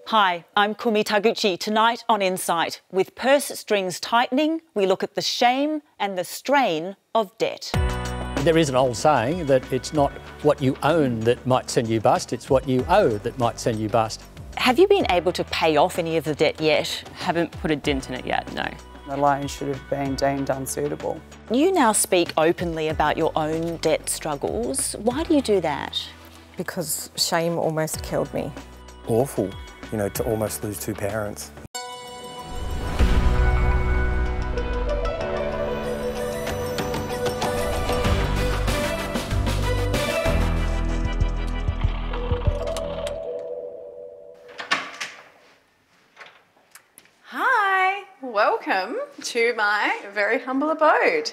Hi, I'm Kumi Taguchi. Tonight on Insight, with purse strings tightening, we look at the shame and the strain of debt. There is an old saying that it's not what you own that might send you bust, it's what you owe that might send you bust. Have you been able to pay off any of the debt yet? Haven't put a dent in it yet, no. The loan should have been deemed unsuitable. You now speak openly about your own debt struggles. Why do you do that? Because shame almost killed me. Awful, you know, to almost lose two parents. Hi, welcome to my very humble abode.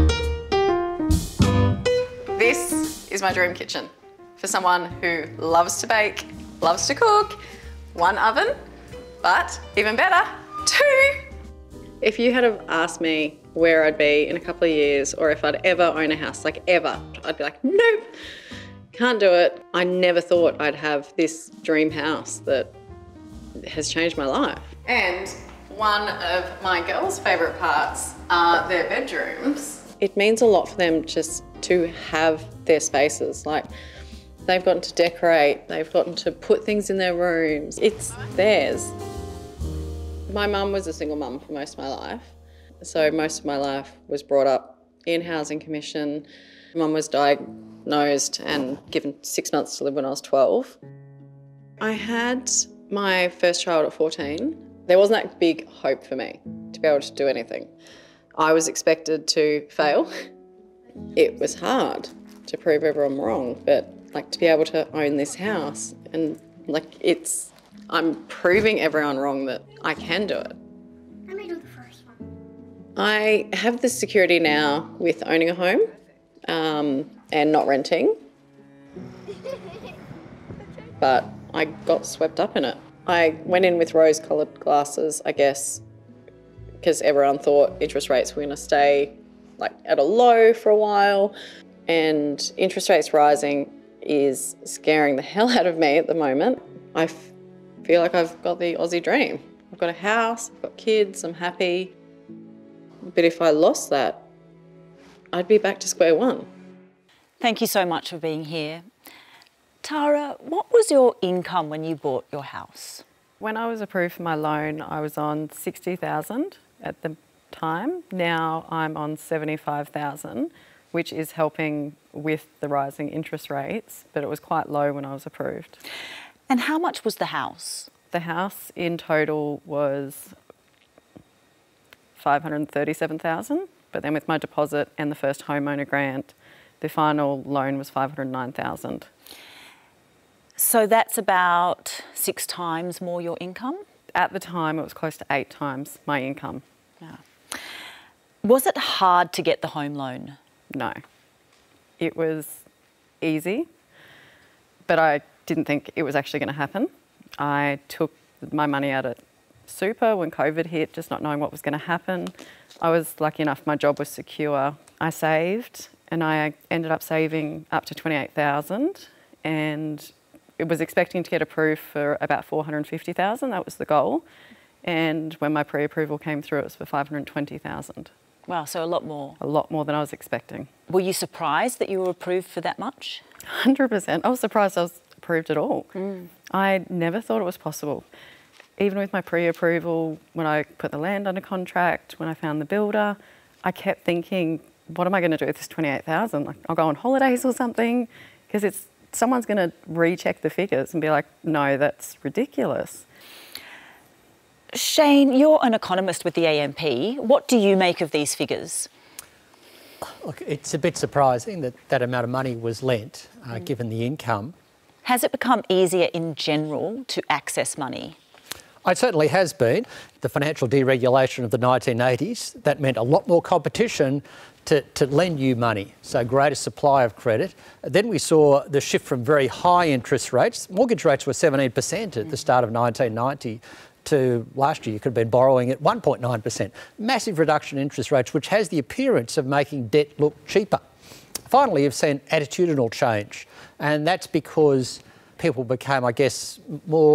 This is my dream kitchen for someone who loves to bake, loves to cook, one oven, but even better, two. If you had have asked me where I'd be in a couple of years or if I'd ever own a house, like ever, I'd be like, nope, can't do it. I never thought I'd have this dream house that has changed my life. And one of my girls' favourite parts are their bedrooms. It means a lot for them just to have their spaces. Like, they've gotten to decorate, they've gotten to put things in their rooms. It's theirs. My mum was a single mum for most of my life. So most of my life was brought up in housing commission. Mum was diagnosed and given 6 months to live when I was 12. I had my first child at 14. There wasn't that big hope for me to be able to do anything. I was expected to fail. It was hard to prove everyone wrong, but like to be able to own this house and like I'm proving everyone wrong that I can do it. Let me do the first one. I have the security now with owning a home and not renting, but I got swept up in it. I went in with rose-coloured glasses, I guess, because everyone thought interest rates were going to stay like at a low for a while, and interest rates rising is scaring the hell out of me at the moment. I feel like I've got the Aussie dream. I've got a house, I've got kids, I'm happy. But if I lost that, I'd be back to square one. Thank you so much for being here. Tara, what was your income when you bought your house? When I was approved for my loan, I was on $60,000 at the time. Now I'm on $75,000, which is helping with the rising interest rates, but it was quite low when I was approved. And how much was the house? The house in total was $537,000, but then with my deposit and the first homeowner grant, the final loan was $509,000. So that's about 6 times more your income? At the time, it was close to 8 times my income. Yeah. Was it hard to get the home loan? No. It was easy, but I didn't think it was actually going to happen. I took my money out at super when COVID hit, just not knowing what was going to happen. I was lucky enough, my job was secure. I saved, and I ended up saving up to $28,000, and it was expecting to get approved for about $450,000. That was the goal. And when my pre-approval came through, it was for $520,000. Wow, so a lot more. A lot more than I was expecting. Were you surprised that you were approved for that much? 100%. I was surprised I was approved at all. I never thought it was possible. Even with my pre-approval, when I put the land under contract, when I found the builder, I kept thinking, what am I going to do with this $28,000? Like, I'll go on holidays or something, because someone's going to recheck the figures and be like, no, that's ridiculous. Shane, you're an economist with the AMP. What do you make of these figures? Look, it's a bit surprising that that amount of money was lent, given the income. Has it become easier in general to access money? It certainly has been. The financial deregulation of the 1980s, that meant a lot more competition to lend you money, so greater supply of credit. Then we saw the shift from very high interest rates. Mortgage rates were 17% at the start of 1990 to last year you could have been borrowing at 1.9%. Massive reduction in interest rates, which has the appearance of making debt look cheaper. Finally, you've seen attitudinal change, and that's because people became, I guess, more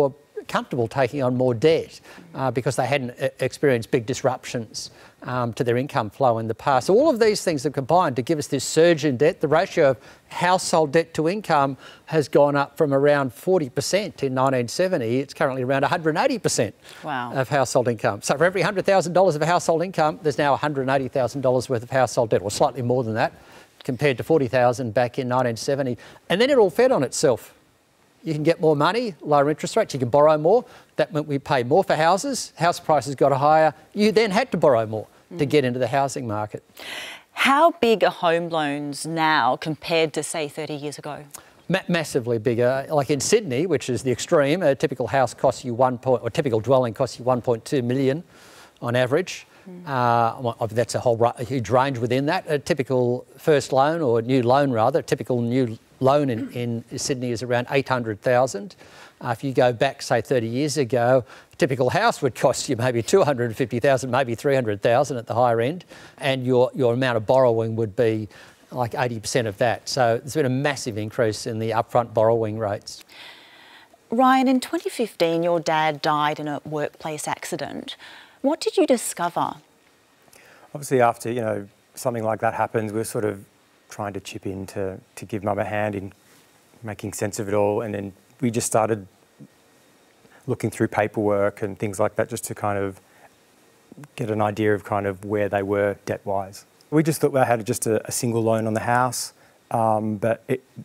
comfortable taking on more debt because they hadn't experienced big disruptions to their income flow in the past. So all of these things have combined to give us this surge in debt. The ratio of household debt to income has gone up from around 40% in 1970. It's currently around 180% of household income. So for every $100,000 of household income, there's now $180,000 worth of household debt, or slightly more than that, compared to $40,000 back in 1970. And then it all fed on itself. You can get more money, lower interest rates, you can borrow more. That meant we pay more for houses. House prices got higher. You then had to borrow more to get into the housing market. How big are home loans now compared to, say, 30 years ago? Massively bigger. Like in Sydney, which is the extreme, a typical house costs you or typical dwelling costs you $1.2 million on average. That's a huge range within that. A typical first loan, or new loan rather, a typical new loan in Sydney is around $800,000. If you go back, say, 30 years ago, a typical house would cost you maybe $250,000, maybe $300,000 at the higher end, and your amount of borrowing would be like 80% of that. So there's been a massive increase in the upfront borrowing rates. Ryan, in 2015, your dad died in a workplace accident. What did you discover? Obviously, after something like that happens, we're sort of trying to chip in to give Mum a hand in making sense of it all, and then we just started looking through paperwork and things like that just to kind of get an idea of kind of where they were debt-wise. We just thought they had just a single loan on the house, but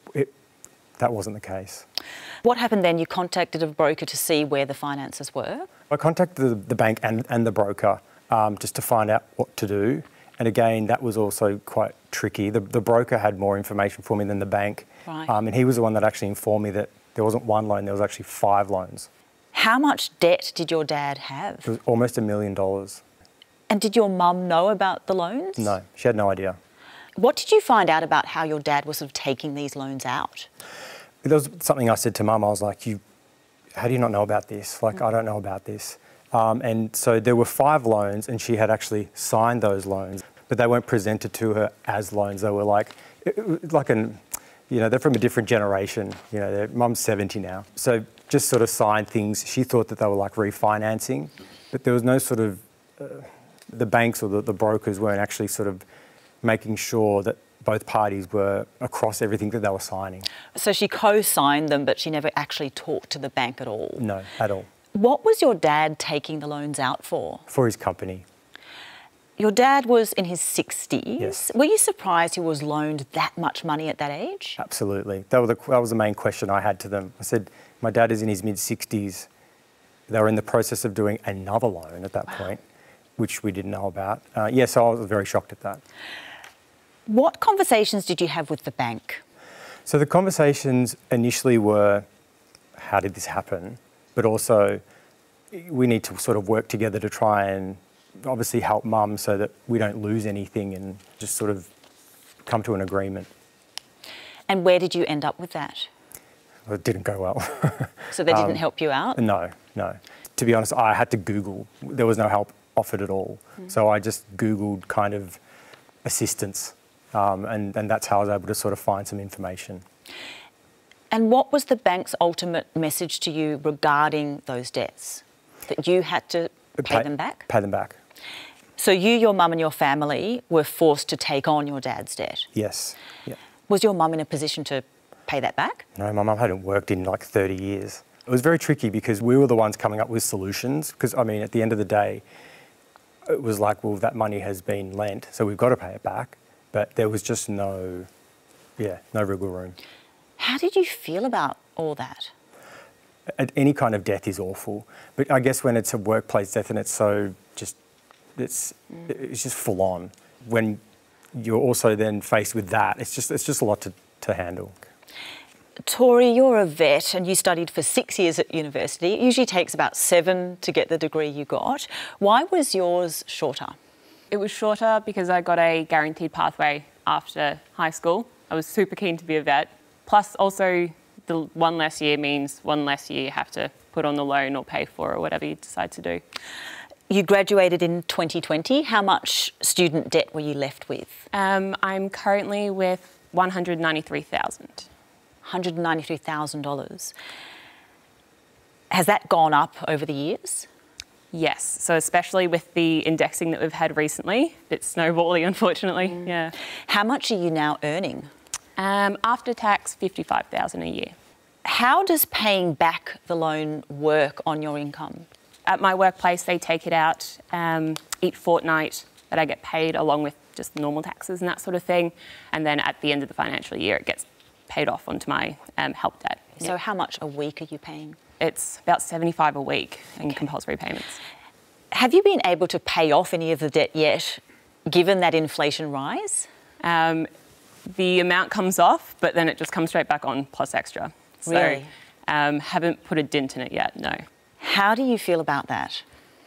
that wasn't the case. What happened then? You contacted a broker to see where the finances were? I contacted the bank and the broker just to find out what to do. And again, that was also quite tricky. The broker had more information for me than the bank. Right. And he was the one that actually informed me that there wasn't one loan, there was actually 5 loans. How much debt did your dad have? It was almost $1 million. And did your mum know about the loans? No, she had no idea. What did you find out about how your dad was sort of taking these loans out? There was something I said to Mum. I was like, how do you not know about this? Like, I don't know about this. And so there were 5 loans, and she had actually signed those loans, but they weren't presented to her as loans. They were like they're from a different generation. Their Mum's 70 now. So just sort of signed things. She thought that they were like refinancing, but there was no sort of, the banks or the brokers weren't actually sort of making sure that both parties were across everything that they were signing. So she co-signed them, but she never actually talked to the bank at all? No, at all. What was your dad taking the loans out for? For his company. Your dad was in his 60s. Yes. Were you surprised he was loaned that much money at that age? Absolutely. That was the main question I had to them. I said, my dad is in his mid-60s. They were in the process of doing another loan at that point, which we didn't know about. So I was very shocked at that. What conversations did you have with the bank? So the conversations initially were, how did this happen? But also, we need to sort of work together to try and obviously help Mum so that we don't lose anything and just sort of come to an agreement. And where did you end up with that? Well, it didn't go well. So they didn't help you out? No. To be honest, I had to Google. There was no help offered at all. So I just Googled kind of assistance. And that's how I was able to sort of find some information. And what was the bank's ultimate message to you regarding those debts? That you had to pay them back? Pay them back. So you, your mum and your family were forced to take on your dad's debt? Yes. Yeah. Was your mum in a position to pay that back? No, my mum hadn't worked in like 30 years. It was very tricky because we were the ones coming up with solutions because, at the end of the day, it was like, well, that money has been lent, so we've got to pay it back. But there was just no wriggle room. How did you feel about all that? Any kind of death is awful, but I guess when it's a workplace death and it's just full on. When you're also then faced with that, it's just a lot to handle. Tori, you're a vet and you studied for 6 years at university. It usually takes about 7 to get the degree you got. Why was yours shorter? It was shorter because I got a guaranteed pathway after high school. I was super keen to be a vet. Plus also the 1 less year means 1 less year you have to put on the loan or pay for or whatever you decide to do. You graduated in 2020. How much student debt were you left with? I'm currently with $193,000. $193,000. Has that gone up over the years? Yes, so especially with the indexing that we've had recently, it's snowballing, unfortunately. Yeah. How much are you now earning? After tax, $55,000 a year. How does paying back the loan work on your income? At my workplace, they take it out each fortnight that I get paid, along with just normal taxes and that sort of thing. And then at the end of the financial year, it gets paid off onto my help debt. So how much a week are you paying? It's about $75 a week in compulsory payments. Have you been able to pay off any of the debt yet, given that inflation rise? The amount comes off, but then it just comes straight back on plus extra. So, Really? Haven't put a dent in it yet, no. How do you feel about that?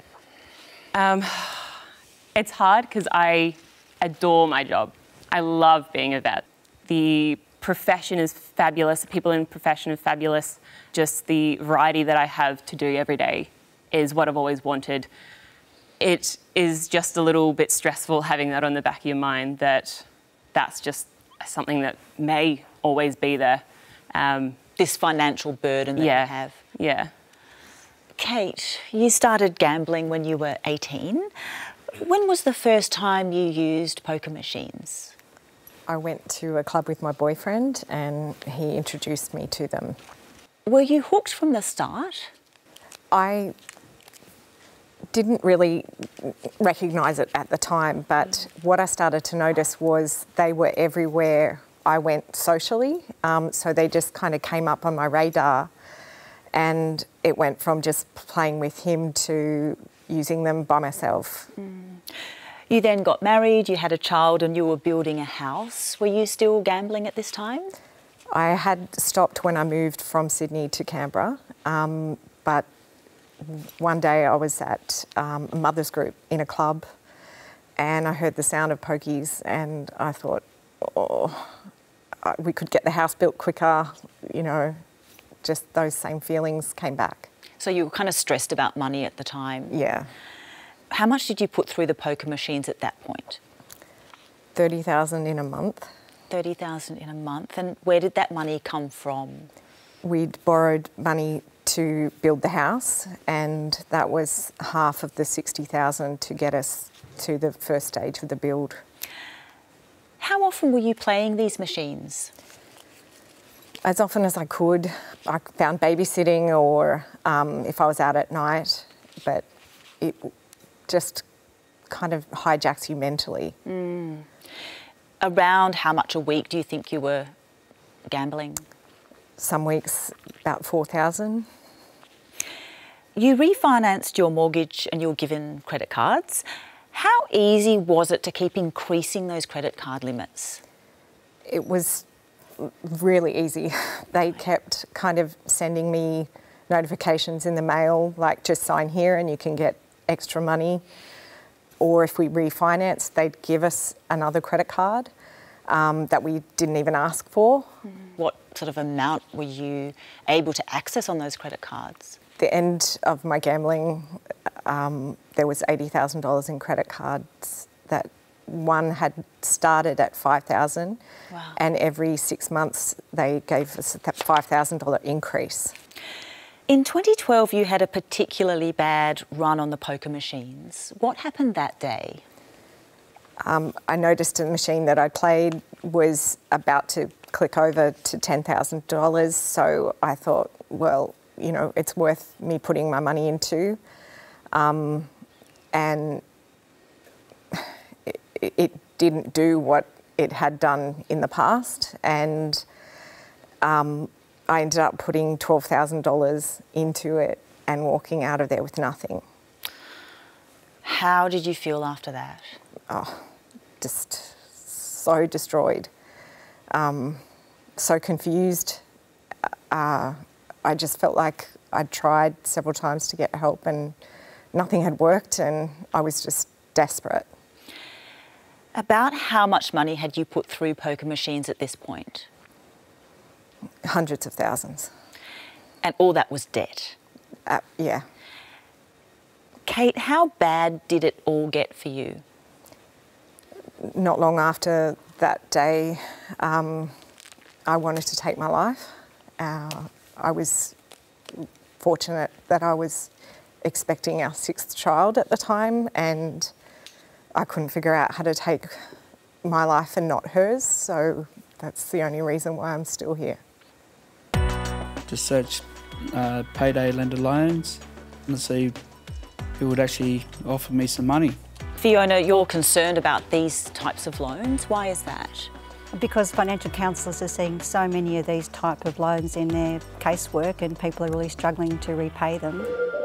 It's hard because I adore my job. I love being a vet. The profession is fabulous. The people in the profession are fabulous. Just the variety that I have to do every day is what I've always wanted. It is just a little bit stressful having that on the back of your mind, that that's just something that may always be there. This financial burden that you have. Yeah. Kate, you started gambling when you were 18. When was the first time you used poker machines? I went to a club with my boyfriend and he introduced me to them. Were you hooked from the start? I didn't really recognise it at the time, but what I started to notice was they were everywhere I went socially, so they just kind of came up on my radar, and it went from just playing with him to using them by myself. You then got married, you had a child, and you were building a house. Were you still gambling at this time? I had stopped when I moved from Sydney to Canberra, but one day I was at a mother's group in a club and I heard the sound of pokies and I thought, oh, we could get the house built quicker, you know, just those same feelings came back. So you were kind of stressed about money at the time? Yeah. How much did you put through the poker machines at that point? $30,000 in a month. $30,000 in a month. And where did that money come from? We'd borrowed money to build the house, and that was half of the $60,000 to get us to the first stage of the build. How often were you playing these machines? As often as I could. I found babysitting or if I was out at night, but it just kind of hijacks you mentally. Around how much a week do you think you were gambling? Some weeks about $4,000. You refinanced your mortgage and you were given credit cards. How easy was it to keep increasing those credit card limits? It was really easy. They kept kind of sending me notifications in the mail, like just sign here and you can get extra money. Or if we refinanced, they'd give us another credit card that we didn't even ask for. What sort of amount were you able to access on those credit cards? The end of my gambling, there was $80,000 in credit cards. That one had started at $5,000, Wow. and every 6 months they gave us that $5,000 increase. In 2012, you had a particularly bad run on the poker machines. What happened that day? I noticed a machine that I played was about to click over to $10,000, so I thought, well, you know, it's worth me putting my money into. And it didn't do what it had done in the past, and I ended up putting $12,000 into it and walking out of there with nothing. How did you feel after that? Oh, just so destroyed, so confused. I just felt like I'd tried several times to get help and nothing had worked, and I was just desperate. About how much money had you put through poker machines at this point? Hundreds of thousands. And all that was debt? Yeah. Kate, how bad did it all get for you? Not long after that day, I wanted to take my life. I was fortunate that I was expecting our 6th child at the time, and I couldn't figure out how to take my life and not hers, so that's the only reason why I'm still here. Just search payday lender loans and see who would actually offer me some money. Fiona, you're concerned about these types of loans. Why is that? Because financial counsellors are seeing so many of these type of loans in their casework, and people are really struggling to repay them.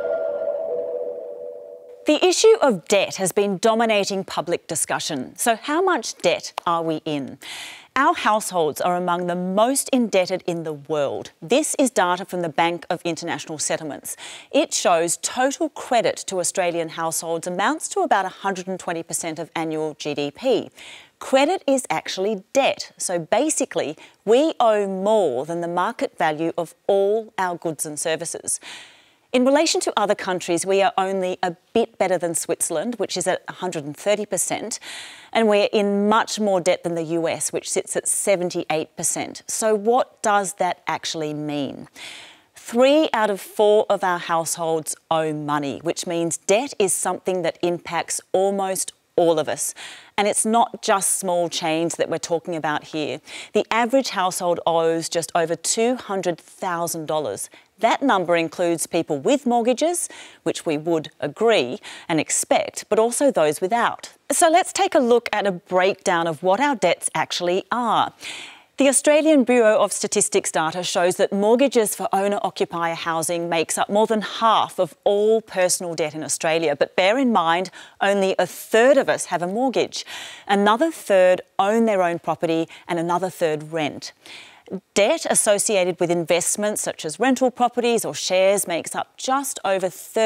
The issue of debt has been dominating public discussion. So how much debt are we in? Our households are among the most indebted in the world. This is data from the Bank of International Settlements. It shows total credit to Australian households amounts to about 120% of annual GDP. Credit is actually debt, so basically we owe more than the market value of all our goods and services. In relation to other countries, we are only a bit better than Switzerland, which is at 130%, and we're in much more debt than the US, which sits at 78%. So what does that actually mean? 3 out of 4 of our households owe money, which means debt is something that impacts almost all of us. And it's not just small change that we're talking about here. The average household owes just over $200,000. That number includes people with mortgages, which we would agree and expect, but also those without. So let's take a look at a breakdown of what our debts actually are. The Australian Bureau of Statistics data shows that mortgages for owner-occupier housing makes up more than half of all personal debt in Australia. But bear in mind, only a third of us have a mortgage. Another third own their own property and another third rent. Debt associated with investments such as rental properties or shares makes up just over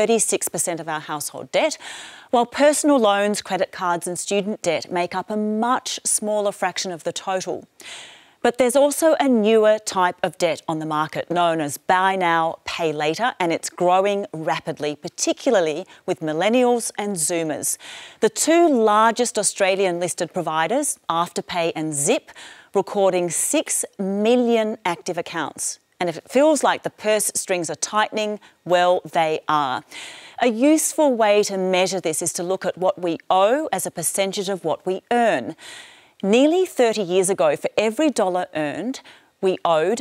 36% of our household debt, while personal loans, credit cards and student debt make up a much smaller fraction of the total. But there's also a newer type of debt on the market known as buy now, pay later, and it's growing rapidly, particularly with millennials and Zoomers. The 2 largest Australian listed providers, Afterpay and Zip, recording 6 million active accounts. And if it feels like the purse strings are tightening, well, they are. A useful way to measure this is to look at what we owe as a percentage of what we earn. Nearly 30 years ago, for every dollar earned, we owed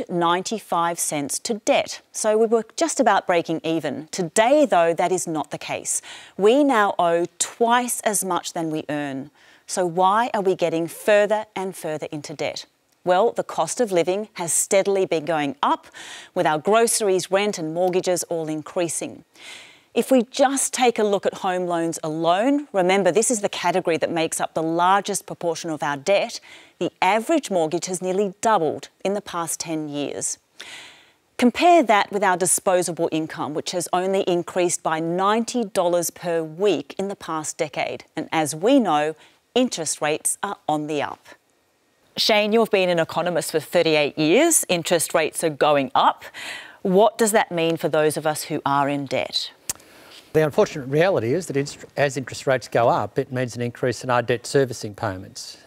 95 cents to debt. So we were just about breaking even. Today, though, that is not the case. We now owe twice as much than we earn. So why are we getting further and further into debt? Well, the cost of living has steadily been going up, with our groceries, rent and mortgages all increasing. If we just take a look at home loans alone, remember this is the category that makes up the largest proportion of our debt, the average mortgage has nearly doubled in the past 10 years. Compare that with our disposable income, which has only increased by $90 per week in the past decade. And as we know, interest rates are on the up. Shane, you've been an economist for 38 years. Interest rates are going up. What does that mean for those of us who are in debt? The unfortunate reality is that as interest rates go up, it means an increase in our debt servicing payments.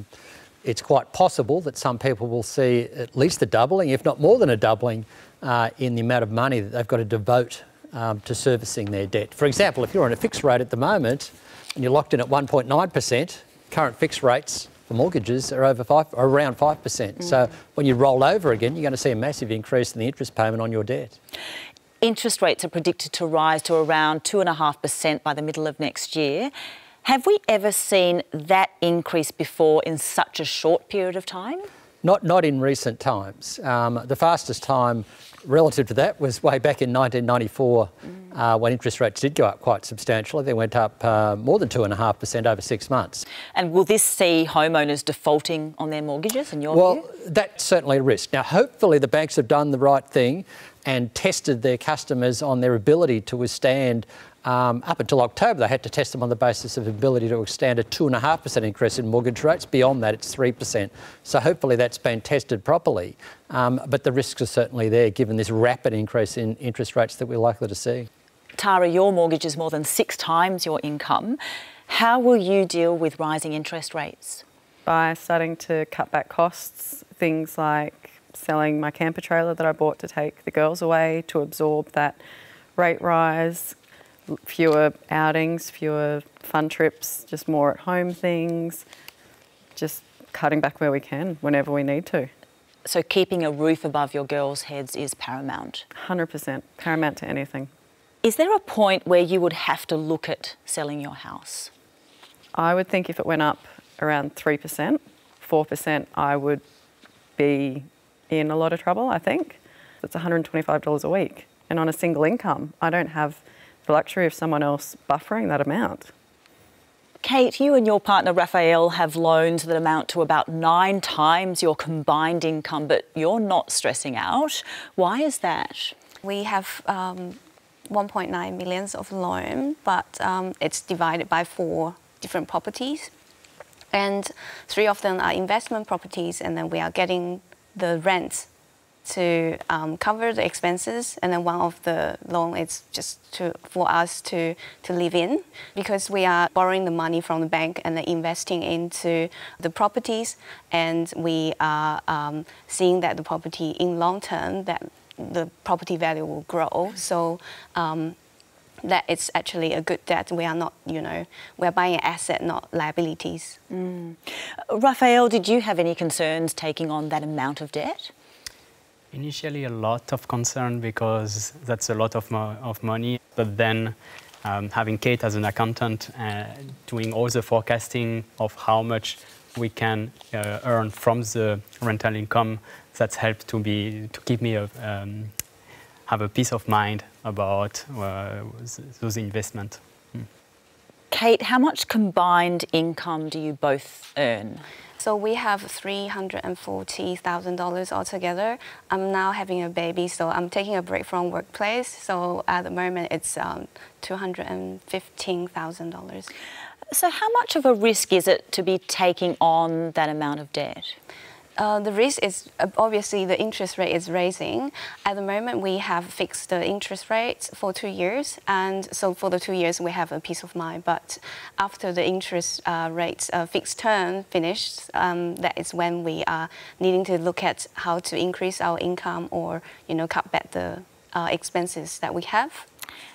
It's quite possible that some people will see at least a doubling, if not more than a doubling, in the amount of money that they've got to devote to servicing their debt. For example, if you're on a fixed rate at the moment and you're locked in at 1.9%, current fixed rates for mortgages are around 5%. So when you roll over again, you're going to see a massive increase in the interest payment on your debt. Interest rates are predicted to rise to around 2.5% by the middle of next year. Have we ever seen that increase before in such a short period of time? Not in recent times. The fastest time relative to that was way back in 1994 when interest rates did go up quite substantially. They went up more than 2.5% over 6 months. And will this see homeowners defaulting on their mortgages in your view? Well, that's certainly a risk. Now, hopefully the banks have done the right thing and tested their customers on their ability to withstand. Up until October, they had to test them on the basis of ability to withstand a 2.5% increase in mortgage rates. Beyond that, it's 3%. So hopefully that's been tested properly. But the risks are certainly there, given this rapid increase in interest rates that we're likely to see. Tara, your mortgage is more than 6 times your income. How will you deal with rising interest rates? By starting to cut back costs, things like selling my camper trailer that I bought to take the girls away to absorb that rate rise, fewer outings, fewer fun trips, just more at home things, just cutting back where we can whenever we need to. So keeping a roof above your girls' heads is paramount? 100%, paramount to anything. Is there a point where you would have to look at selling your house? I would think if it went up around 3%, 4%, I would be in a lot of trouble, I think. It's $125 a week. And on a single income, I don't have the luxury of someone else buffering that amount. Kate, you and your partner Raphael have loans that amount to about 9 times your combined income, but you're not stressing out. Why is that? We have 1.9 million of loan, but it's divided by 4 different properties. And 3 of them are investment properties, and then we are getting the rent to cover the expenses, and then one of the loan is just for us to live in, because we are borrowing the money from the bank and then investing into the properties, and we are seeing that the property in long term, that the property value will grow. So that it's actually a good debt. We are not, we're buying an asset, not liabilities. Raphael, did you have any concerns taking on that amount of debt? Initially, a lot of concern because that's a lot of money. But then having Kate as an accountant, doing all the forecasting of how much we can earn from the rental income, that's helped to keep me have a peace of mind about those investments. Kate, how much combined income do you both earn? So we have $340,000 altogether. I'm now having a baby, so I'm taking a break from workplace. So at the moment, it's $215,000. So how much of a risk is it to be taking on that amount of debt? The risk is obviously the interest rate is raising. At the moment, we have fixed the interest rates for 2 years, and so for the 2 years we have a peace of mind. But after the interest rates fixed term finished, that is when we are needing to look at how to increase our income or cut back the expenses that we have.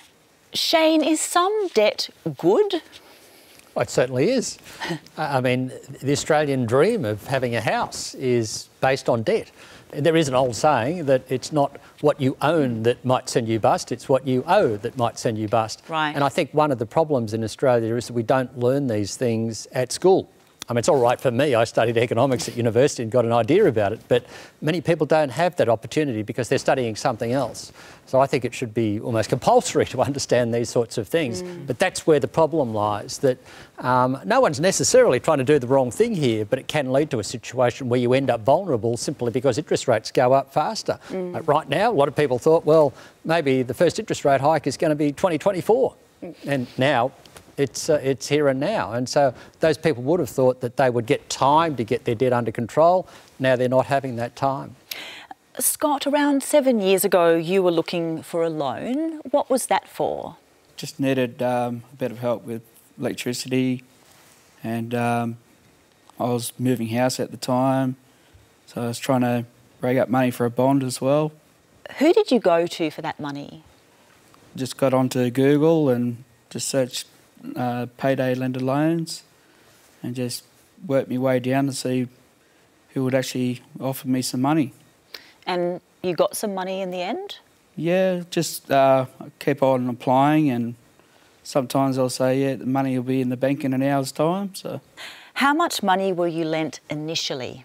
Shane, is some debt good? Well, it certainly is. I mean, the Australian dream of having a house is based on debt. There is an old saying that it's not what you own that might send you bust, it's what you owe that might send you bust. Right. And I think one of the problems in Australia is that we don't learn these things at school. I mean, it's all right for me. I studied economics at university and got an idea about it, but many people don't have that opportunity because they're studying something else. So I think it should be almost compulsory to understand these sorts of things. But that's where the problem lies, that no one's necessarily trying to do the wrong thing here, but it can lead to a situation where you end up vulnerable simply because interest rates go up faster. Right now, a lot of people thought, well, maybe the first interest rate hike is going to be 2024. And now it's here and now. And so those people would have thought that they would get time to get their debt under control. Now they're not having that time. Scott, around 7 years ago, you were looking for a loan. What was that for? Just needed a bit of help with electricity, and I was moving house at the time, so I was trying to rake up money for a bond as well. Who did you go to for that money? Just got onto Google and just searched payday lender loans and just worked my way down to see who would actually offer me some money. And you got some money in the end? Yeah, just keep on applying, and sometimes I'll say, yeah, the money will be in the bank in an hour's time. So, how much money were you lent initially?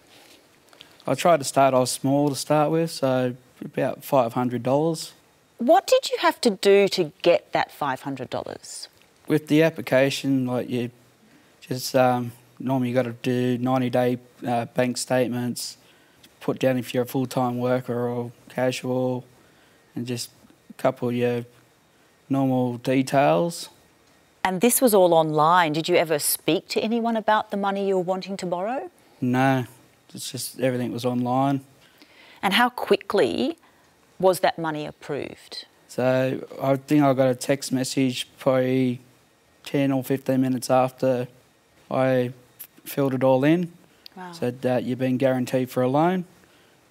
I tried to start off small to start with, so about $500. What did you have to do to get that $500? With the application, like you just normally you got to do 90-day bank statements, put down if you're a full-time worker or casual, and just a couple of your normal details. And this was all online. Did you ever speak to anyone about the money you were wanting to borrow? No, it's just everything was online. And how quickly was that money approved? So I think I got a text message probably 10 or 15 minutes after I filled it all in. Wow. Said that you've been guaranteed for a loan.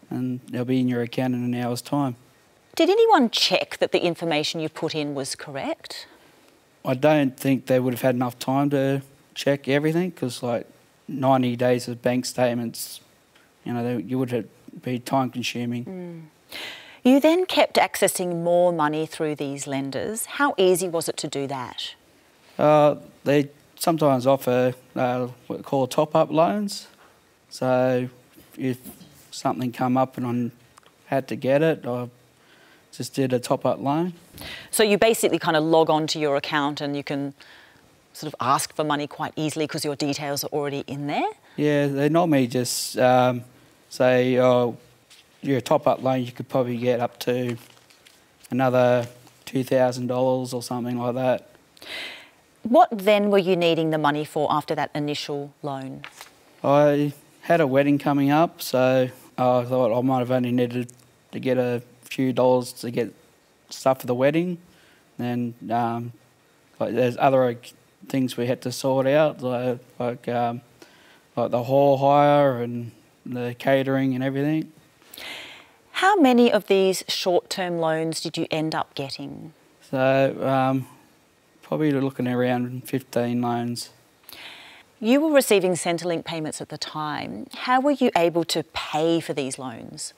and they'll be in your account in an hour's time. Did anyone check that the information you put in was correct? I don't think they would have had enough time to check everything, because like 90 days of bank statements, you know, you would have be time consuming. You then kept accessing more money through these lenders. How easy was it to do that? They sometimes offer what we call top-up loans. So if something come up and I had to get it, I just did a top-up loan. So you basically kind of log on to your account and you can sort of ask for money quite easily because your details are already in there? Yeah, they normally just say, oh, your top-up loan, you could probably get up to another $2,000 or something like that. What then were you needing the money for after that initial loan? I had a wedding coming up, so I thought I might have only needed to get a few dollars to get stuff for the wedding. And like there's other things we had to sort out, like the hall hire and the catering and everything. How many of these short-term loans did you end up getting? So probably looking around 15 loans. You were receiving Centrelink payments at the time. How were you able to pay for these loans?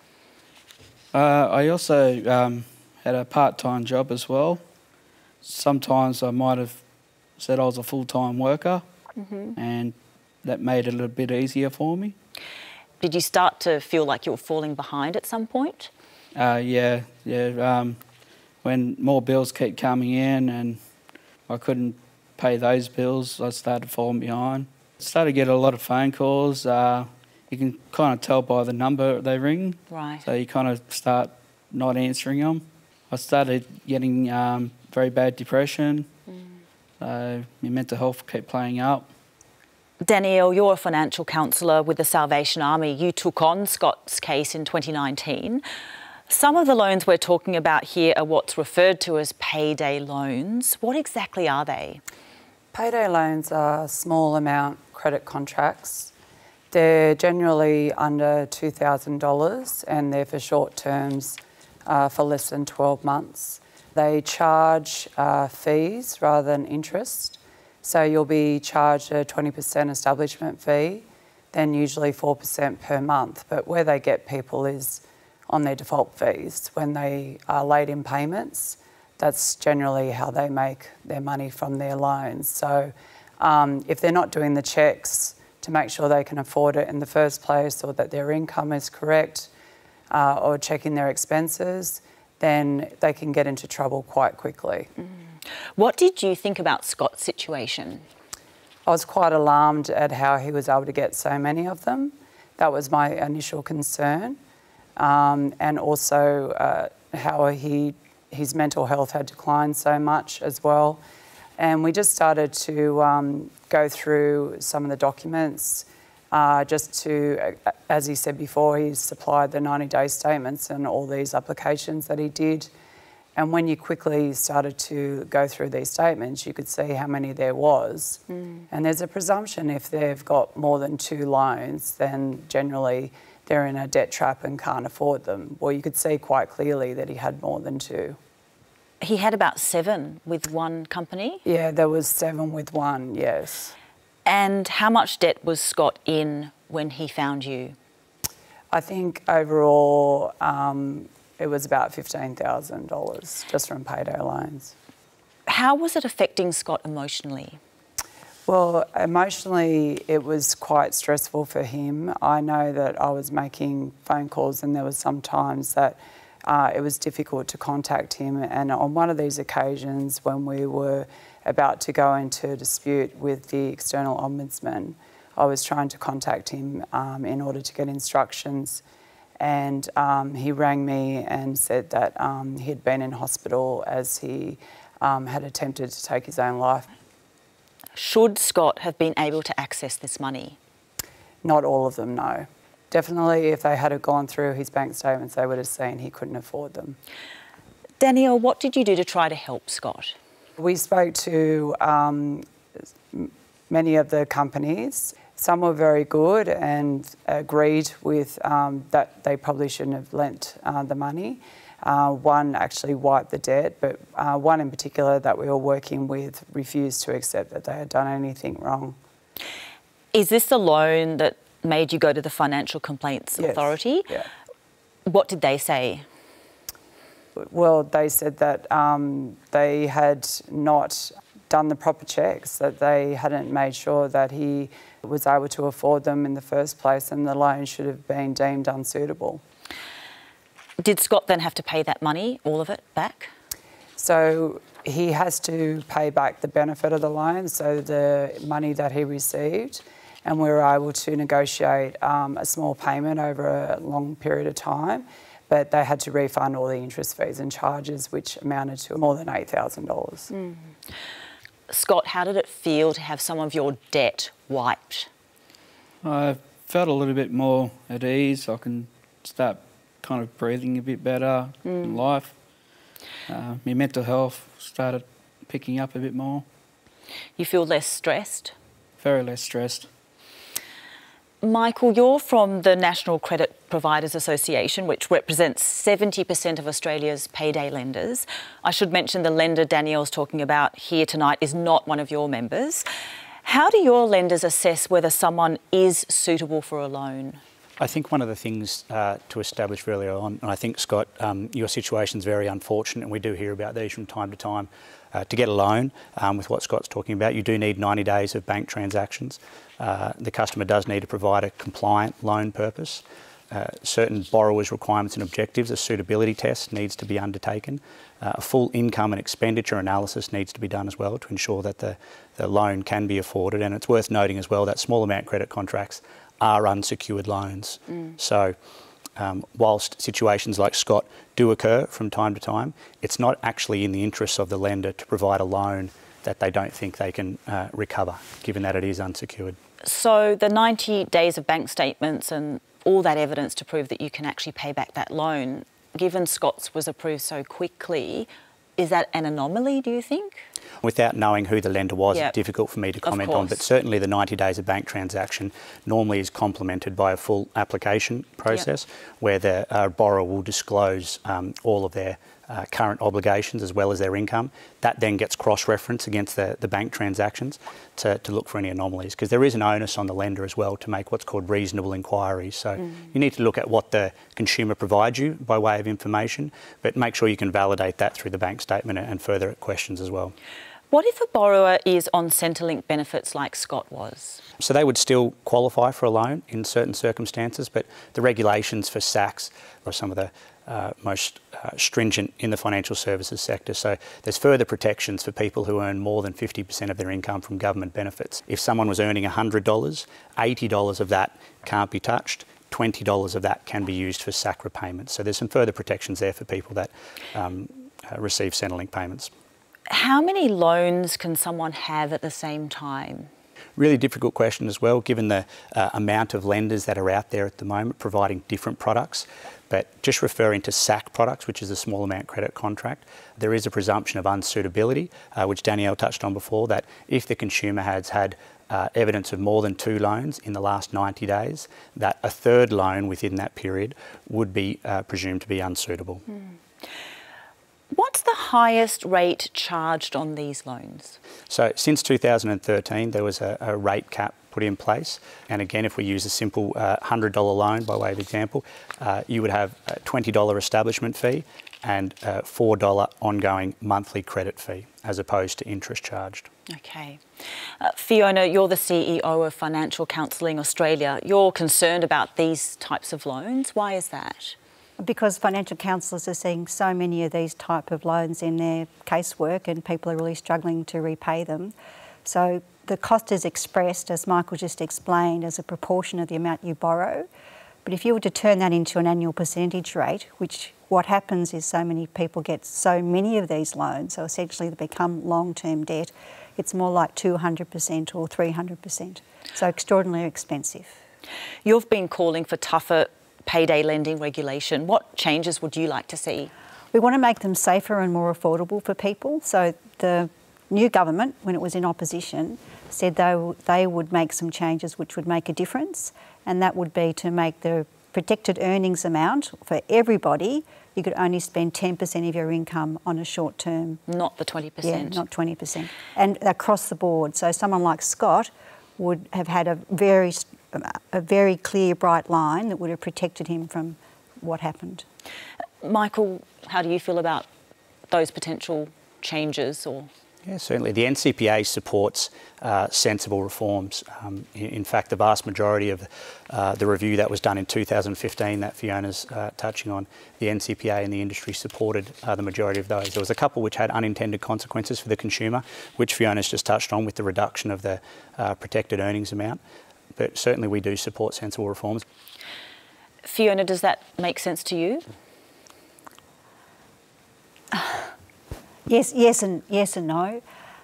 I also had a part-time job as well. Sometimes I might have said I was a full-time worker, and that made it a little bit easier for me. Did you start to feel like you were falling behind at some point? Yeah. When more bills kept coming in and I couldn't pay those bills, I started falling behind. Started to get a lot of phone calls. You can kind of tell by the number they ring. Right. So you kind of start not answering them. I started getting very bad depression. So my mental health kept playing up. Danielle, you're a financial counsellor with the Salvation Army. You took on Scott's case in 2019. Some of the loans we're talking about here are what's referred to as payday loans. What exactly are they? Payday loans are small amount credit contracts. They're generally under $2,000 and they're for short terms for less than 12 months. They charge fees rather than interest. So you'll be charged a 20% establishment fee, then usually 4% per month. But where they get people is on their default fees. When they are late in payments, that's generally how they make their money from their loans. So if they're not doing the checks to make sure they can afford it in the first place, or that their income is correct, or checking their expenses, then they can get into trouble quite quickly. What did you think about Scott's situation? I was quite alarmed at how he was able to get so many of them. That was my initial concern. And also how his mental health had declined so much as well. And we just started to go through some of the documents just to, as he said before, he supplied the 90-day statements and all these applications that he did. And when you quickly started to go through these statements, you could see how many there was. And there's a presumption if they've got more than 2 loans, then generally they're in a debt trap and can't afford them. Well, you could see quite clearly that he had more than 2. He had about 7 with one company? Yeah, there was 7 with one, yes. And how much debt was Scott in when he found you? I think overall it was about $15,000 just from payday loans. How was it affecting Scott emotionally? Well, emotionally it was quite stressful for him. I know that I was making phone calls and there was some times that it was difficult to contact him, and on one of these occasions when we were about to go into dispute with the external ombudsman, I was trying to contact him in order to get instructions, and he rang me and said that he had been in hospital as he had attempted to take his own life. Should Scott have been able to access this money? Not all of them, no. Definitely if they had gone through his bank statements, they would have seen he couldn't afford them. Danielle, what did you do to try to help Scott? We spoke to many of the companies. Some were very good and agreed with that they probably shouldn't have lent the money. One actually wiped the debt, but one in particular that we were working with refused to accept that they had done anything wrong. Is this the loan that made you go to the Financial Complaints Authority? Yeah. What did they say? Well, they said that they had not done the proper checks, that they hadn't made sure that he was able to afford them in the first place, and the loan should have been deemed unsuitable. Did Scott then have to pay that money, all of it, back? So he has to pay back the benefit of the loan, so the money that he received, and we were able to negotiate a small payment over a long period of time, but they had to refund all the interest fees and charges, which amounted to more than $8,000. Scott, how did it feel to have some of your debt wiped? I felt a little bit more at ease. I can start kind of breathing a bit better in life. My mental health started picking up a bit more. You feel less stressed? Very less stressed. Michael, you're from the National Credit Providers Association, which represents 70% of Australia's payday lenders. I should mention the lender Danielle's talking about here tonight is not one of your members. How do your lenders assess whether someone is suitable for a loan? I think one of the things to establish earlier on, and I think, Scott, your situation is very unfortunate, and we do hear about these from time to time. To get a loan, with what Scott's talking about, you do need 90 days of bank transactions. The customer does need to provide a compliant loan purpose. Certain borrowers' requirements and objectives, a suitability test needs to be undertaken. A full income and expenditure analysis needs to be done as well to ensure that the loan can be afforded. And it's worth noting as well that small amount credit contracts are unsecured loans. So whilst situations like Scott do occur from time to time, it's not actually in the interests of the lender to provide a loan that they don't think they can recover, given that it is unsecured. So the 90 days of bank statements and all that evidence to prove that you can actually pay back that loan, given Scott's was approved so quickly, is that an anomaly, do you think? Without knowing who the lender was, it's difficult for me to comment on, but certainly the 90 days of bank transaction normally is complemented by a full application process where the borrower will disclose all of their current obligations as well as their income. That then gets cross-referenced against the bank transactions to look for any anomalies, because there is an onus on the lender as well to make what's called reasonable inquiries. So you need to look at what the consumer provides you by way of information, but make sure you can validate that through the bank statement and further questions as well. What if a borrower is on Centrelink benefits like Scott was? So they would still qualify for a loan in certain circumstances, but the regulations for SACs are some of the most stringent in the financial services sector. So there's further protections for people who earn more than 50% of their income from government benefits. If someone was earning $100, $80 of that can't be touched. $20 of that can be used for SAC repayments. So there's some further protections there for people that receive Centrelink payments. How many loans can someone have at the same time? Really difficult question as well, given the amount of lenders that are out there at the moment providing different products. But just referring to SAC products, which is a small amount credit contract, there is a presumption of unsuitability, which Danielle touched on before, that if the consumer has had evidence of more than 2 loans in the last 90 days, that a third loan within that period would be presumed to be unsuitable. What's the highest rate charged on these loans? So since 2013, there was a rate cap put in place. And again, if we use a simple $100 loan by way of example, you would have a $20 establishment fee and a $4 ongoing monthly credit fee, as opposed to interest charged. Okay. Fiona, you're the CEO of Financial Counselling Australia. You're concerned about these types of loans. Why is that? Because financial counsellors are seeing so many of these type of loans in their casework and people are really struggling to repay them. So the cost is expressed, as Michael just explained, as a proportion of the amount you borrow. But if you were to turn that into an annual percentage rate, which what happens is so many people get so many of these loans, so essentially they become long-term debt, it's more like 200% or 300%. So extraordinarily expensive. You've been calling for tougher payday lending regulation. What changes would you like to see? We want to make them safer and more affordable for people. So the new government, when it was in opposition, said they would make some changes which would make a difference, and that would be to make the protected earnings amount for everybody, you could only spend 10% of your income on a short term. Not the 20%. Yeah, not 20%. And across the board. So someone like Scott would have had a very clear, bright line that would have protected him from what happened. Michael, how do you feel about those potential changes? Or Yeah, certainly. The NCPA supports sensible reforms. In fact, the vast majority of the review that was done in 2015 that Fiona's touching on, the NCPA and the industry supported the majority of those. There was a couple which had unintended consequences for the consumer, which Fiona's just touched on with the reduction of the protected earnings amount. But certainly we do support sensible reforms. Fiona, does that make sense to you? Yes and no.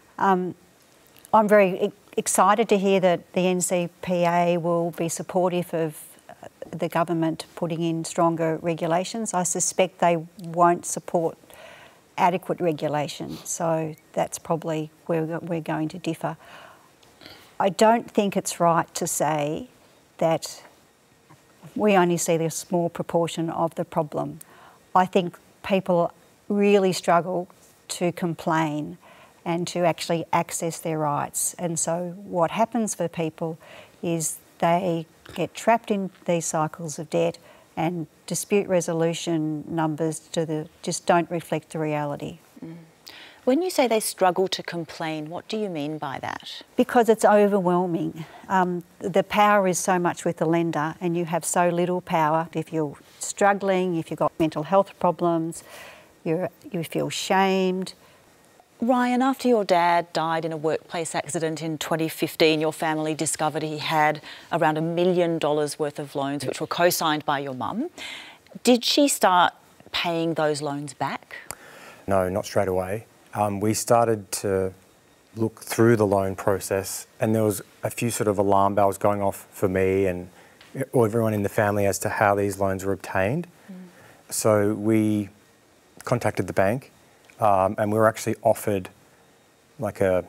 I'm very excited to hear that the NCPA will be supportive of the government putting in stronger regulations. I suspect they won't support adequate regulation, so that's probably where we're going to differ. I don't think it's right to say that we only see a small proportion of the problem. I think people really struggle to complain and to actually access their rights. And so what happens for people is they get trapped in these cycles of debt, and dispute resolution numbers just don't reflect the reality. Mm. When you say they struggle to complain, what do you mean by that? Because it's overwhelming. The power is so much with the lender, and you have so little power. If you're struggling, if you've got mental health problems, you feel shamed. Ryan, after your dad died in a workplace accident in 2015, your family discovered he had around $1 million worth of loans, which were co-signed by your mum. Did she start paying those loans back? No, not straight away. We started to look through the loan process, and there was a few sort of alarm bells going off for me and everyone in the family as to how these loans were obtained. So we contacted the bank, and we were actually offered like a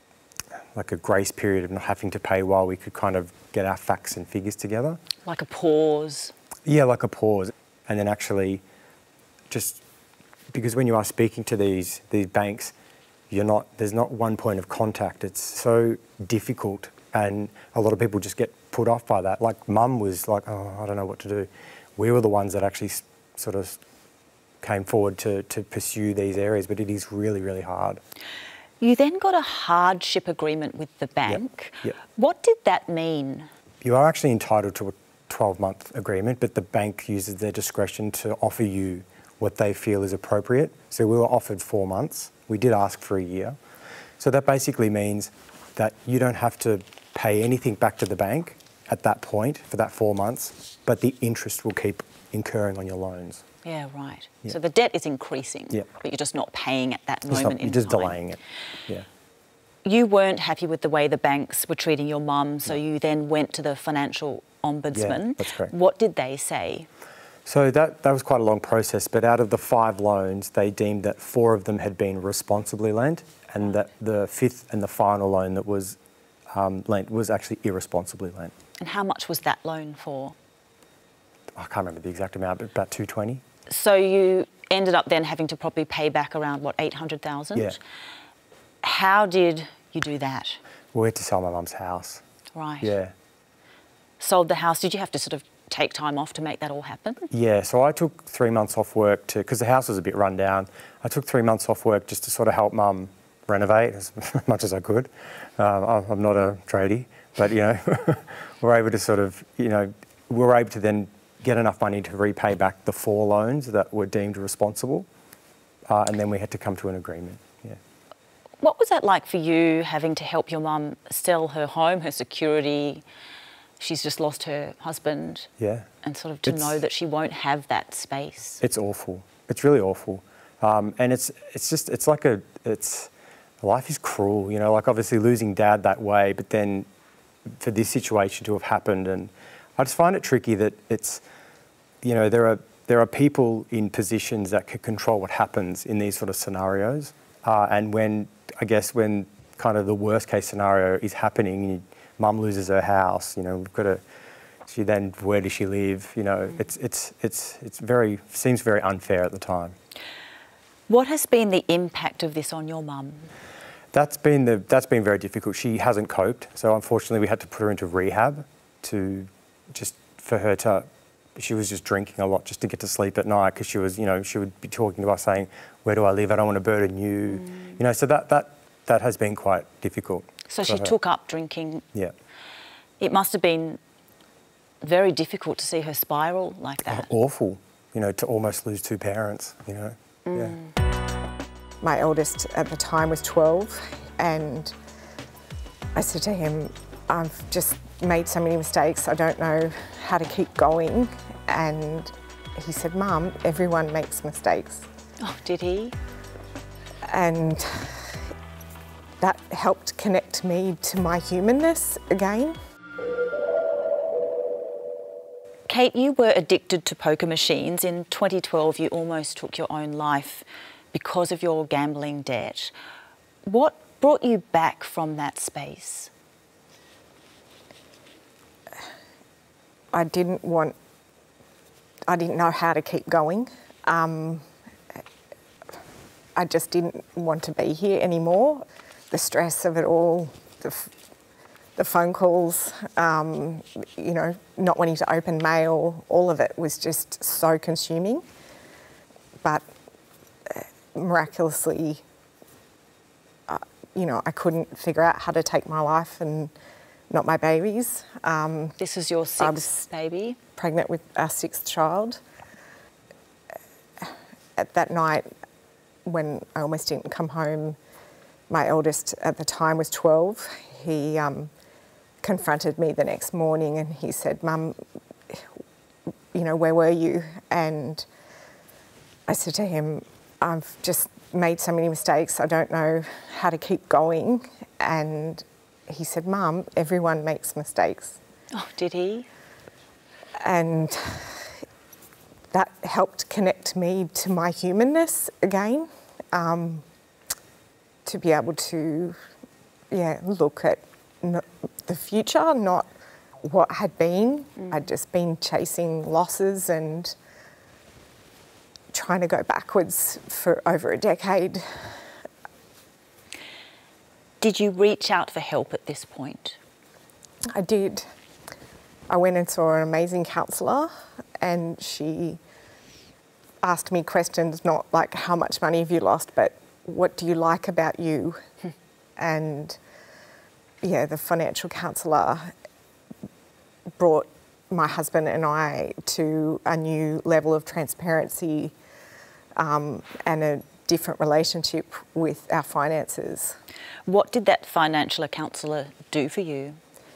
grace period of not having to pay while we could kind of get our facts and figures together. Like a pause? Yeah, like a pause. And then actually just because when you are speaking to these banks, there's not one point of contact. It's so difficult, and a lot of people just get put off by that. Like Mum was like, oh, I don't know what to do. We were the ones that actually sort of came forward to pursue these areas, but it is really, really hard. You then got a hardship agreement with the bank. Yep. What did that mean? You are actually entitled to a 12-month agreement, but the bank uses their discretion to offer you what they feel is appropriate. So we were offered 4 months. We did ask for a year. So that basically means that you don't have to pay anything back to the bank at that point for that 4 months, but the interest will keep incurring on your loans. Yeah, right. Yeah. So the debt is increasing, yeah, but you're just not paying at that moment in time. You're just delaying it, yeah. You weren't happy with the way the banks were treating your mum, so you then went to the financial ombudsman. Yeah, that's correct. What did they say? So that was quite a long process, but out of the 5 loans, they deemed that 4 of them had been responsibly lent, and that the 5th and the final loan that was lent was actually irresponsibly lent. And how much was that loan for? I can't remember the exact amount, but about $220,000. So you ended up then having to probably pay back around, what, $800,000? Yeah. How did you do that? We had to sell my mum's house. Right. Yeah. Sold the house. Did you have to sort of take time off to make that all happen? Yeah, so I took 3 months off work because the house was a bit run down. I took 3 months off work just to sort of help Mum renovate as much as I could. I'm not a tradie, but, we're able to sort of, we were able to then get enough money to repay back the 4 loans that were deemed responsible, and then we had to come to an agreement, yeah. What was that like for you, having to help your mum sell her home, her security? She's just lost her husband. Yeah. And sort of to know that she won't have that space. It's awful. It's really awful. And life is cruel, like obviously losing Dad that way, but then for this situation to have happened, and I just find it tricky that it's, there are people in positions that can control what happens in these sort of scenarios, and when kind of the worst case scenario is happening. Mum loses her house. You know, we've got to. She then, where does she live? You know, seems very unfair at the time. What has been the impact of this on your mum? That's been very difficult. She hasn't coped, so unfortunately we had to put her into rehab she was just drinking a lot just to get to sleep at night, because she would be talking to us saying, where do I live? I don't want to burden you. You know, so that has been quite difficult. So she took up drinking. Yeah. It must have been very difficult to see her spiral like that. Awful, you know, to almost lose two parents, you know. Yeah. My eldest at the time was 12, and I said to him, I've just made so many mistakes, I don't know how to keep going. And he said, Mum, everyone makes mistakes. Oh, did he? And that helped connect me to my humanness again. Kate, you were addicted to poker machines. In 2012, you almost took your own life because of your gambling debt. What brought you back from that space? I didn't know how to keep going. I just didn't want to be here anymore. The stress of it all, the phone calls, you know, not wanting to open mail, all of it was just so consuming. But miraculously, you know, I couldn't figure out how to take my life and not my babies. This is your sixth baby? Pregnant with our sixth child. At that night, when I almost didn't come home, my eldest at the time was 12. He confronted me the next morning and he said, Mum, you know, where were you? And I said to him, I've just made so many mistakes, I don't know how to keep going. And he said, Mum, everyone makes mistakes. Oh, did he? And that helped connect me to my humanness again, to be able to, look at the future, not what had been. I'd just been chasing losses and trying to go backwards for over a decade. Did you reach out for help at this point? I did. I went and saw an amazing counsellor, and she asked me questions not like how much money have you lost, but what do you like about you? And yeah, the financial counsellor brought my husband and I to a new level of transparency and a different relationship with our finances. What did that financial counsellor do for you?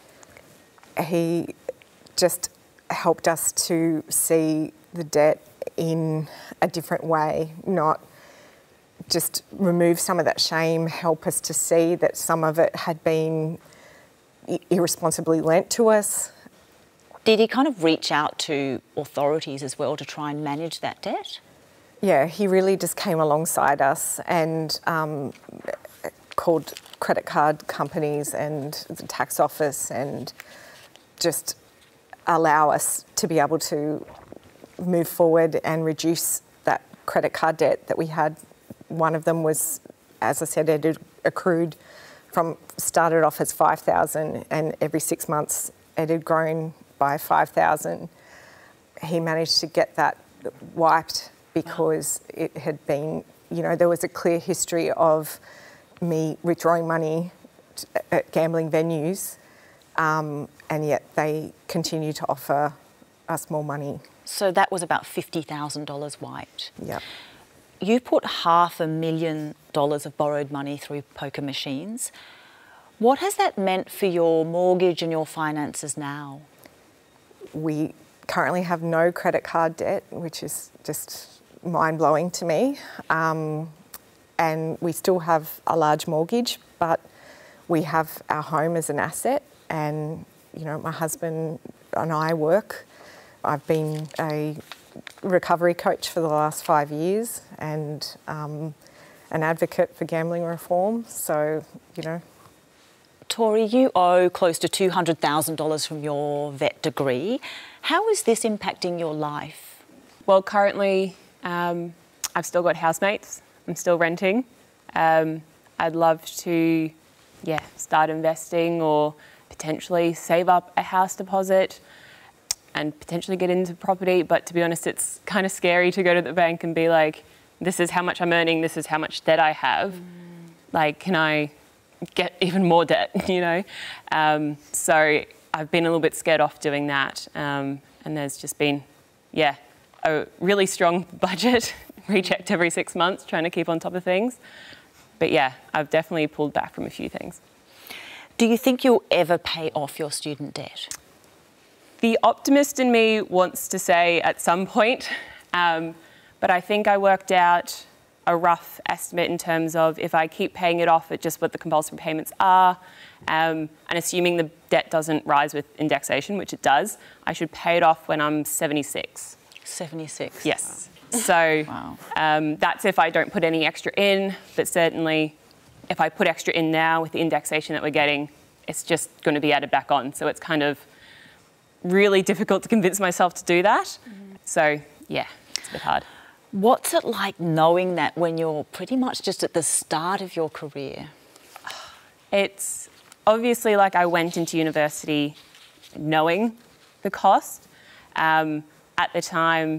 He just helped us to see the debt in a different way, not just remove some of that shame, help us to see that some of it had been irresponsibly lent to us. Did he kind of reach out to authorities as well to try and manage that debt? Yeah, he really just came alongside us and called credit card companies and the tax office and just allow us to be able to move forward and reduce that credit card debt that we had. One of them was, as I said, it had accrued started off as $5,000 and every 6 months it had grown by $5,000. He managed to get that wiped because it had been, you know, there was a clear history of me withdrawing money at gambling venues, and yet they continue to offer us more money. So that was about $50,000 wiped. Yeah. You put $500,000 of borrowed money through poker machines. What has that meant for your mortgage and your finances now? We currently have no credit card debt, which is just mind-blowing to me. And we still have a large mortgage, but we have our home as an asset. And, you know, my husband and I work. I've been a recovery coach for the last 5 years and an advocate for gambling reform. So, you know, Tori, you owe close to $200,000 from your vet degree. How is this impacting your life? Well, currently I've still got housemates. I'm still renting. I'd love to, start investing or potentially save up a house deposit and potentially get into property. But to be honest, it's kind of scary to go to the bank and be like, this is how much I'm earning, this is how much debt I have. Like, can I get even more debt, you know? So I've been a little bit scared off doing that. And there's just been, a really strong budget, rechecked every 6 months, trying to keep on top of things. But I've definitely pulled back from a few things. Do you think you'll ever pay off your student debt? The optimist in me wants to say at some point, but I think I worked out a rough estimate in terms of if I keep paying it off at just what the compulsory payments are, and assuming the debt doesn't rise with indexation, which it does, I should pay it off when I'm 76. 76? Yes. So that's if I don't put any extra in, but certainly if I put extra in now with the indexation that we're getting, it's just going to be added back on. So it's kind of really difficult to convince myself to do that. So it's a bit hard. What's it like knowing that when you're pretty much just at the start of your career? It's obviously like I went into university knowing the cost. At the time,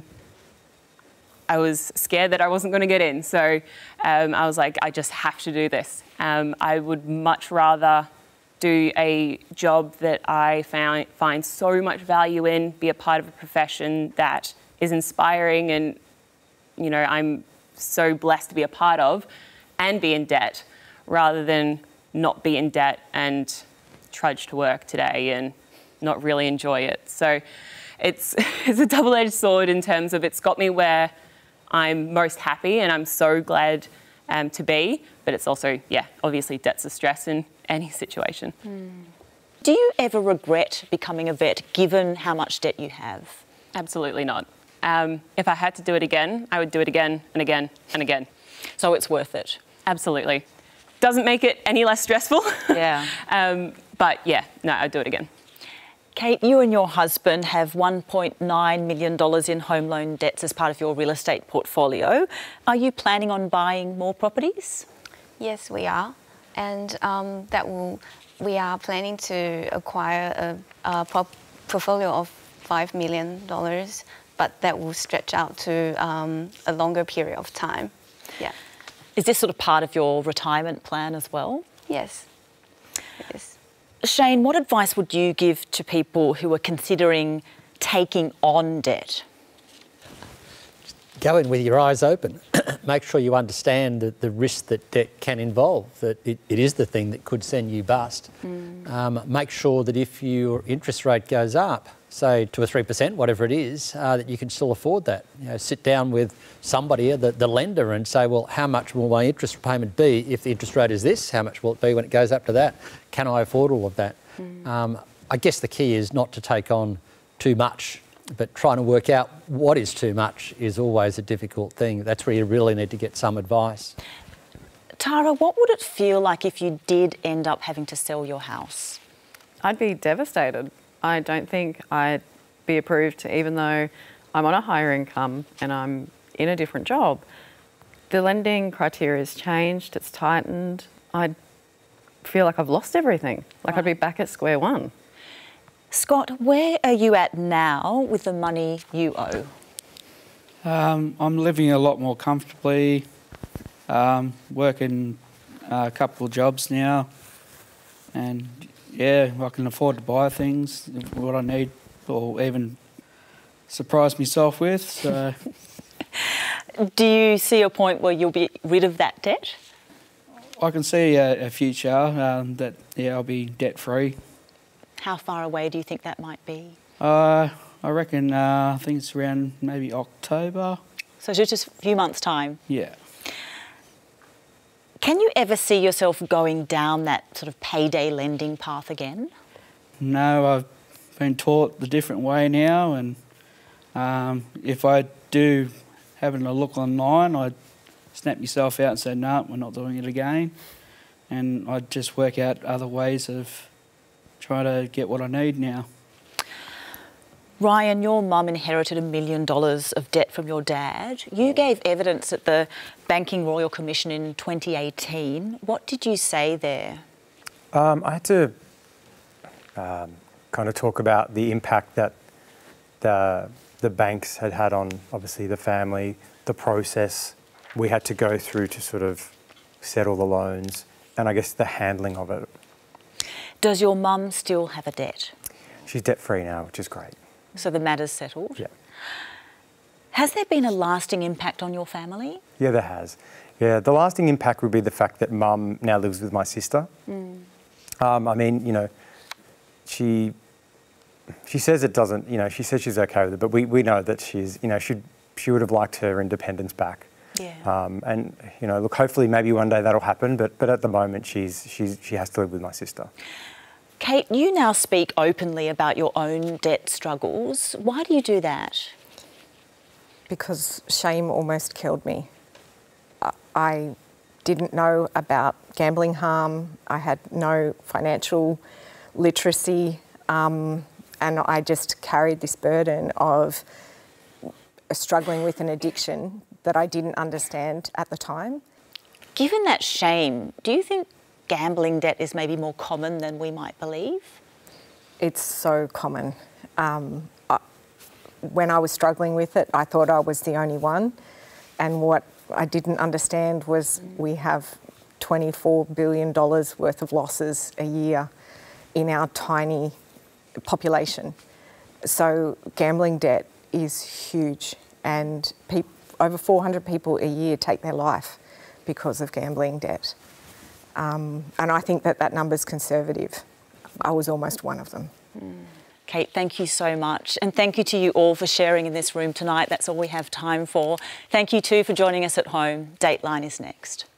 I was scared that I wasn't going to get in. So I was like, I just have to do this. I would much rather do a job that I find so much value in, be a part of a profession that is inspiring and, you know, I'm so blessed to be a part of, and be in debt, rather than not be in debt and trudge to work today and not really enjoy it. So it's a double-edged sword in terms of it's got me where I'm most happy and I'm so glad to be, but it's also, obviously debt's a stress in any situation. Do you ever regret becoming a vet given how much debt you have? Absolutely not. If I had to do it again, I would do it again and again and again. So it's worth it? Absolutely. Doesn't make it any less stressful. But no, I'd do it again. Kate, you and your husband have $1.9 million in home loan debts as part of your real estate portfolio. Are you planning on buying more properties? Yes, we are. And we are planning to acquire a portfolio of $5 million, but that will stretch out to a longer period of time. Is this sort of part of your retirement plan as well? Yes, it is. Shane, what advice would you give to people who are considering taking on debt? Go in with your eyes open. Make sure you understand the risk that debt can involve, that it is the thing that could send you bust. Make sure that if your interest rate goes up, say 2 or 3%, whatever it is, that you can still afford that. You know, sit down with somebody, the lender, and say, well, how much will my interest payment be if the interest rate is this? How much will it be when it goes up to that? Can I afford all of that? I guess the key is not to take on too much, but trying to work out what is too much is always a difficult thing. That's where you really need to get some advice. Tara, what would it feel like if you did end up having to sell your house? I'd be devastated. I don't think I'd be approved, even though I'm on a higher income and I'm in a different job. The lending criteria has changed, it's tightened. I'd feel like I've lost everything, like I'd be back at square one. Scott, where are you at now with the money you owe? I'm living a lot more comfortably, working a couple of jobs now, and I can afford to buy things, what I need, or even surprise myself with. So, do you see a point where you'll be rid of that debt? I can see a future that I'll be debt free. How far away do you think that might be? I reckon I think it's around maybe October. So just a few months' time? Yeah. Can you ever see yourself going down that sort of payday lending path again? No, I've been taught the different way now, and if I do having a look online, I'd snap myself out and say, no, we're not doing it again. and I just work out other ways of trying to get what I need now. Ryan, your mum inherited $1 million of debt from your dad. You gave evidence at the Banking Royal Commission in 2018. What did you say there? I had to kind of talk about the impact that the banks had had on, obviously, the family, the process we had to go through to sort of settle the loans, and I guess the handling of it. Does your mum still have a debt? She's debt-free now, which is great. So the matter's settled? Yeah. Has there been a lasting impact on your family? Yeah, there has. Yeah, the lasting impact would be the fact that Mum now lives with my sister. I mean, you know, she says it doesn't, you know, she says she's okay with it, but we know that she's, you know, she would have liked her independence back. Yeah. And, you know, look, hopefully maybe one day that'll happen, but at the moment she has to live with my sister. Kate, you now speak openly about your own debt struggles. Why do you do that? Because shame almost killed me. I didn't know about gambling harm. I had no financial literacy, and I just carried this burden of struggling with an addiction that I didn't understand at the time. Given that shame, do you think gambling debt is maybe more common than we might believe? It's so common. When I was struggling with it, I thought I was the only one. And what I didn't understand was we have $24 billion worth of losses a year in our tiny population. So gambling debt is huge, and over 400 people a year take their life because of gambling debt. And I think that number's conservative. I was almost one of them. Kate, thank you so much. And thank you to you all for sharing in this room tonight. That's all we have time for. Thank you too for joining us at home. Dateline is next.